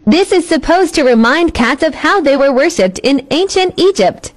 This is supposed to remind cats of how they were worshipped in ancient Egypt.